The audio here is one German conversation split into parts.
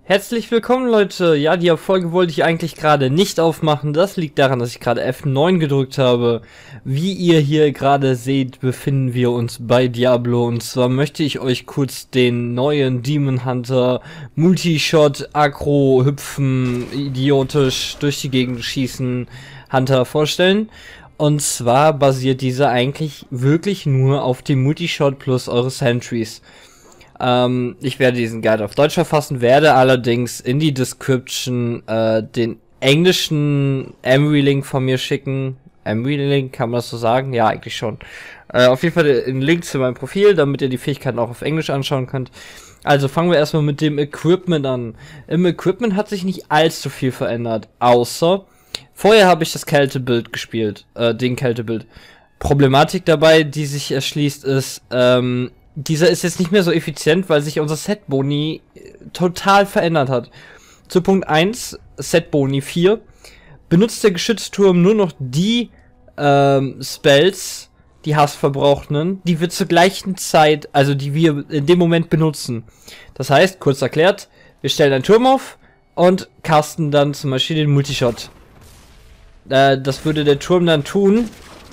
Herzlich willkommen, Leute. Ja, die Folge wollte ich eigentlich gerade nicht aufmachen. Das liegt daran, dass ich gerade F9 gedrückt habe. Wie ihr hier gerade seht, befinden wir uns bei Diablo. Und zwar möchte ich euch kurz den neuen Demon Hunter Multishot, Aggro, Hüpfen, idiotisch durch die Gegend schießen Hunter vorstellen. Und zwar basiert dieser eigentlich wirklich nur auf dem Multishot plus eure Sentries. Ich werde diesen Guide auf Deutsch verfassen, werde allerdings in die Description den englischen Emery-Link von mir schicken. Emery-Link, kann man das so sagen? Ja, eigentlich schon. Auf jeden Fall den Link zu meinem Profil, damit ihr die Fähigkeiten auch auf Englisch anschauen könnt. Also fangen wir erstmal mit dem Equipment an. Im Equipment hat sich nicht allzu viel verändert, außer vorher habe ich das Kältebild gespielt, den Kältebild. Problematik dabei, die sich erschließt, ist, dieser ist jetzt nicht mehr so effizient, weil sich unser Set-Boni total verändert hat. Zu Punkt 1, Set-Boni 4, benutzt der Geschützturm nur noch die Spells, die Hassverbrauchenden, die wir zur gleichen Zeit, also die wir in dem Moment benutzen. Das heißt, kurz erklärt, wir stellen einen Turm auf und casten dann zum Beispiel den Multishot. Das würde der Turm dann tun,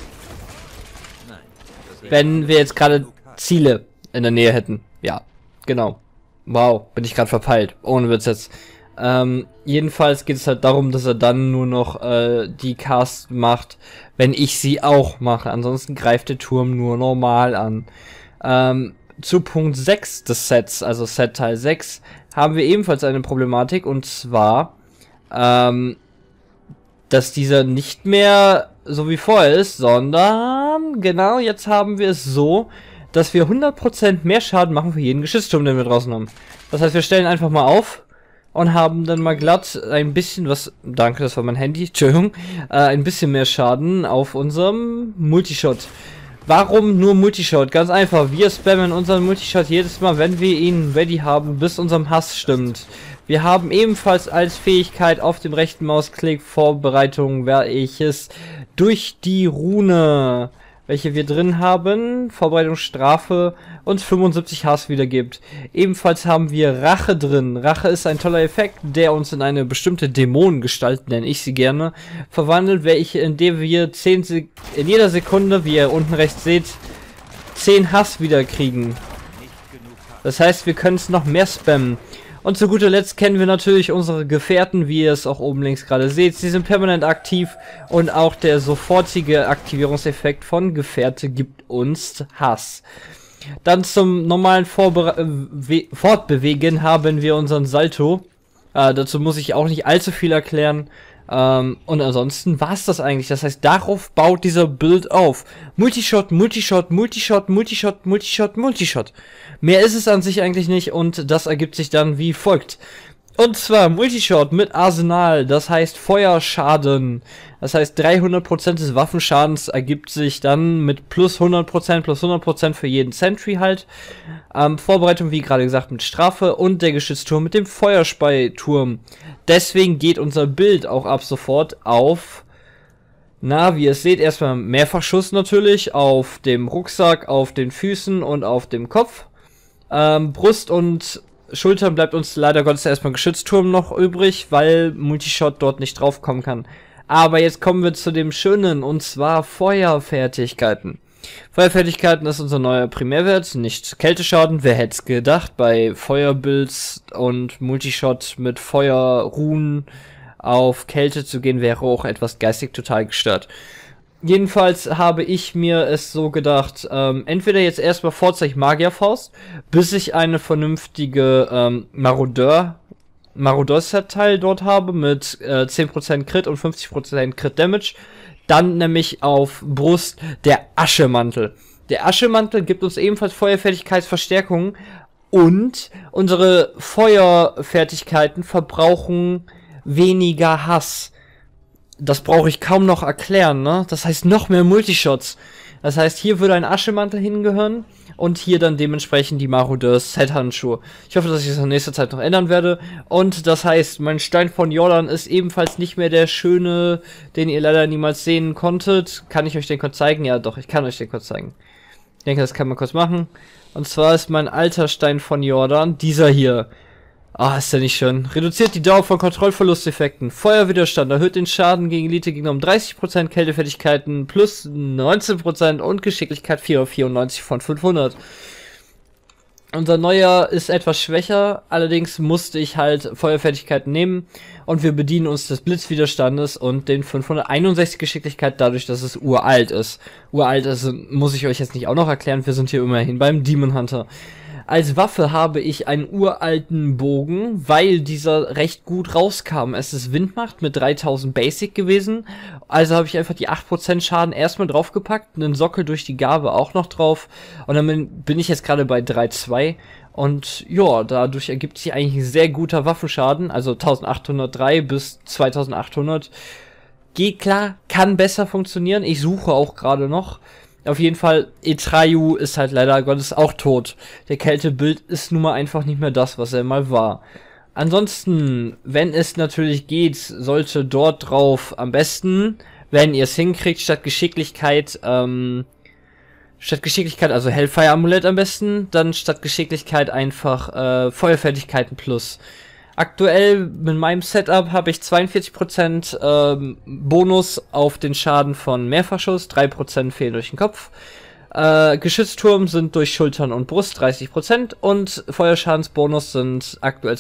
wenn wir jetzt gerade Ziele in der Nähe hätten. Ja, genau. Wow, bin ich gerade verpeilt. Ohne Witz jetzt. Jedenfalls geht es halt darum, dass er dann nur noch die Cast macht, wenn ich sie auch mache. Ansonsten greift der Turm nur normal an. Zu Punkt 6 des Sets, also Set Teil 6, haben wir ebenfalls eine Problematik. Und zwar, dass dieser nicht mehr so wie vorher ist, sondern genau, jetzt haben wir es so, dass wir 100% mehr Schaden machen für jeden Geschützturm, den wir draußen haben. Das heißt, wir stellen einfach mal auf und haben dann mal glatt ein bisschen was, danke, das war mein Handy, Entschuldigung, ein bisschen mehr Schaden auf unserem Multishot. Warum nur Multishot? Ganz einfach, wir spammen unseren Multishot jedes Mal, wenn wir ihn ready haben, bis unserem Hass stimmt. Wir haben ebenfalls als Fähigkeit auf dem rechten Mausklick Vorbereitung, welches durch die Rune, welche wir drin haben, Vorbereitungsstrafe, uns 75 Hass wiedergibt. Ebenfalls haben wir Rache drin. Rache ist ein toller Effekt, der uns in eine bestimmte Dämonengestalt, nenne ich sie gerne, verwandelt, indem wir in jeder Sekunde, wie ihr unten rechts seht, 10 Hass wiederkriegen. Das heißt, wir können es noch mehr spammen. Und zu guter Letzt kennen wir natürlich unsere Gefährten, wie ihr es auch oben links gerade seht. Sie sind permanent aktiv und auch der sofortige Aktivierungseffekt von Gefährte gibt uns Hass. Dann zum normalen Fortbewegen haben wir unseren Salto. Dazu muss ich auch nicht allzu viel erklären. Und ansonsten war es das eigentlich. Das heißt, darauf baut dieser Build auf. Multishot, Multishot, Multishot, Multishot, Multishot, Multishot. Mehr ist es an sich eigentlich nicht und das ergibt sich dann wie folgt. Und zwar Multishot mit Arsenal, das heißt Feuerschaden. Das heißt 300% des Waffenschadens ergibt sich dann mit plus 100% für jeden Sentry halt. Vorbereitung, wie gerade gesagt, mit Strafe und der Geschützturm mit dem Feuerspeiturm. Deswegen geht unser Bild auch ab sofort auf, wie ihr es seht, erstmal Mehrfachschuss natürlich, auf dem Rucksack, auf den Füßen und auf dem Kopf. Brust und Schultern bleibt uns leider Gottes erstmal Geschützturm noch übrig, weil Multishot dort nicht draufkommen kann. Aber jetzt kommen wir zu dem Schönen, und zwar Feuerfertigkeiten. Feuerfertigkeiten ist unser neuer Primärwert, nicht Kälteschaden, wer hätte es gedacht, bei Feuerbuilds und Multishot mit Feuerruhen auf Kälte zu gehen, wäre auch etwas geistig total gestört. Jedenfalls habe ich mir es so gedacht, entweder jetzt erstmal Vorzeichen Magierfaust, bis ich eine vernünftige Marodeur-Set-Teil dort habe mit 10% Crit und 50% Crit Damage. Dann nämlich auf Brust der Aschemantel. Der Aschemantel gibt uns ebenfalls Feuerfertigkeitsverstärkungen und unsere Feuerfertigkeiten verbrauchen weniger Hass. Das brauche ich kaum noch erklären, ne? Das heißt noch mehr Multishots. Das heißt, hier würde ein Aschemantel hingehören und hier dann dementsprechend die Marodeurs Set-Handschuhe. Ich hoffe, dass ich das in nächster Zeit noch ändern werde. Und das heißt, mein Stein von Jordan ist ebenfalls nicht mehr der schöne, den ihr leider niemals sehen konntet. Kann ich euch den kurz zeigen? Ja, doch, ich kann euch den kurz zeigen. Ich denke, das kann man kurz machen. Und zwar ist mein alter Stein von Jordan dieser hier. Ah, ist ja nicht schön. Reduziert die Dauer von Kontrollverlusteffekten. Feuerwiderstand erhöht den Schaden gegen Elite-Gegner um 30%, Kältefertigkeiten plus 19% und Geschicklichkeit 494 von 500. Unser neuer ist etwas schwächer, allerdings musste ich halt Feuerfertigkeiten nehmen und wir bedienen uns des Blitzwiderstandes und den 561 Geschicklichkeit dadurch, dass es uralt ist. Uralt ist, muss ich euch jetzt nicht auch noch erklären, wir sind hier immerhin beim Demon Hunter. Als Waffe habe ich einen uralten Bogen, weil dieser recht gut rauskam. Es ist Windmacht mit 3000 Basic gewesen, also habe ich einfach die 8% Schaden erstmal draufgepackt, einen Sockel durch die Gabe auch noch drauf und dann bin ich jetzt gerade bei 3,2 und ja, dadurch ergibt sich eigentlich ein sehr guter Waffenschaden, also 1803 bis 2800. Geht klar, kann besser funktionieren, ich suche auch gerade noch. Auf jeden Fall, Etrayu ist halt leider Gottes auch tot. Der Kältebild ist nun mal einfach nicht mehr das, was er mal war. Ansonsten, wenn es natürlich geht, sollte dort drauf am besten, wenn ihr es hinkriegt, statt Geschicklichkeit, also Hellfire Amulett am besten, dann statt Geschicklichkeit einfach Feuerfertigkeiten plus. Aktuell mit meinem Setup habe ich 42% Bonus auf den Schaden von Mehrfachschuss, 3% fehlen durch den Kopf. Geschützturm sind durch Schultern und Brust 30% und Feuerschadensbonus sind aktuell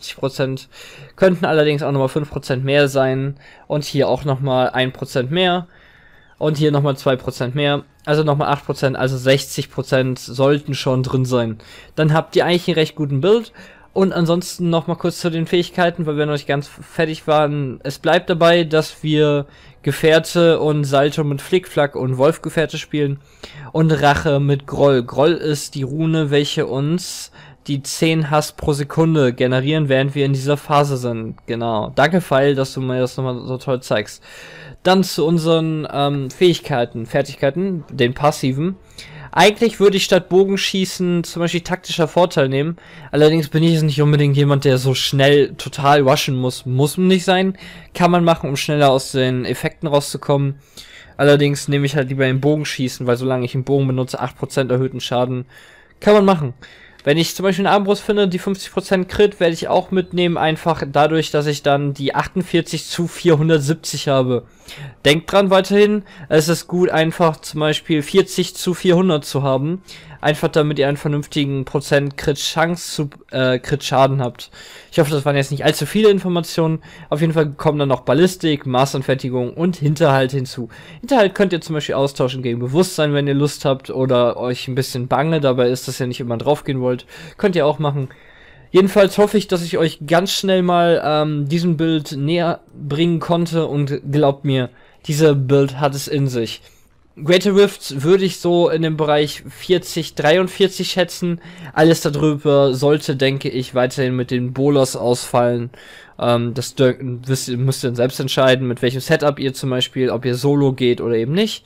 52%, könnten allerdings auch nochmal 5% mehr sein und hier auch nochmal 1% mehr und hier nochmal 2% mehr, also nochmal 8%, also 60% sollten schon drin sein. Dann habt ihr eigentlich einen recht guten Build. Und ansonsten noch mal kurz zu den Fähigkeiten, weil wir noch nicht ganz fertig waren. Es bleibt dabei, dass wir Gefährte und Salto mit Flickflack und Wolfgefährte spielen. Und Rache mit Groll. Groll ist die Rune, welche uns die 10 Hass pro Sekunde generieren, während wir in dieser Phase sind. Genau. Danke, Pfeil, dass du mir das nochmal so toll zeigst. Dann zu unseren Fertigkeiten, den passiven. Eigentlich würde ich statt Bogenschießen zum Beispiel taktischer Vorteil nehmen. Allerdings bin ich jetzt nicht unbedingt jemand, der so schnell total rushen muss. Muss nicht sein. Kann man machen, um schneller aus den Effekten rauszukommen. Allerdings nehme ich halt lieber den Bogenschießen, weil solange ich einen Bogen benutze, 8% erhöhten Schaden. Kann man machen. Wenn ich zum Beispiel eine Armbrust finde, die 50% Crit, werde ich auch mitnehmen, einfach dadurch, dass ich dann die 48 zu 470 habe. Denkt dran weiterhin, es ist gut, einfach zum Beispiel 40 zu 400 zu haben. Einfach damit ihr einen vernünftigen Prozent Crit-Chance zu Crit-Schaden habt. Ich hoffe, das waren jetzt nicht allzu viele Informationen. Auf jeden Fall kommen dann noch Ballistik, Maßanfertigung und Hinterhalt hinzu. Hinterhalt könnt ihr zum Beispiel austauschen gegen Bewusstsein, wenn ihr Lust habt oder euch ein bisschen bange dabei ist, dass ihr nicht immer draufgehen wollt. Könnt ihr auch machen. Jedenfalls hoffe ich, dass ich euch ganz schnell mal diesem Bild näher bringen konnte und glaubt mir, dieser Bild hat es in sich. Greater Rifts würde ich so in dem Bereich 40, 43 schätzen. Alles darüber sollte, denke ich, weiterhin mit den Bolas ausfallen. Das müsst ihr dann selbst entscheiden, mit welchem Setup ihr zum Beispiel, ob ihr solo geht oder eben nicht.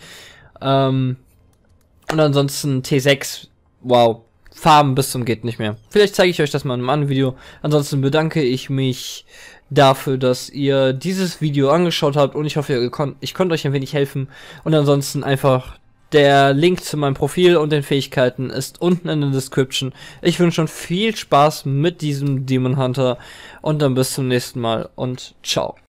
Und ansonsten T6, wow, Farben bis zum geht nicht mehr. Vielleicht zeige ich euch das mal in einem anderen Video. Ansonsten bedanke ich mich dafür, dass ihr dieses Video angeschaut habt und ich hoffe, ich konnte euch ein wenig helfen. Und ansonsten einfach der Link zu meinem Profil und den Fähigkeiten ist unten in der Description. Ich wünsche schon viel Spaß mit diesem Demon Hunter und dann bis zum nächsten Mal und ciao.